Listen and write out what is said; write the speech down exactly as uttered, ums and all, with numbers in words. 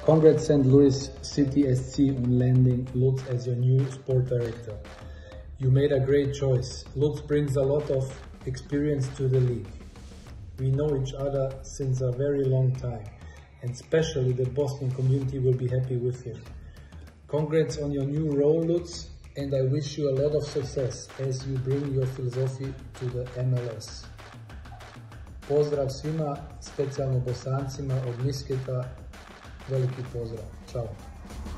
Congrats Saint Louis City S C on landing Lutz as your new sport director. You made a great choice. Lutz brings a lot of experience to the league. We know each other since a very long time, and especially the Boston community will be happy with him. Congrats on your new role, Lutz, and I wish you a lot of success as you bring your philosophy to the M L S. Pozdrav svima, specijalno Bosancima od Misketa. Veliki pozdrav. Ćao.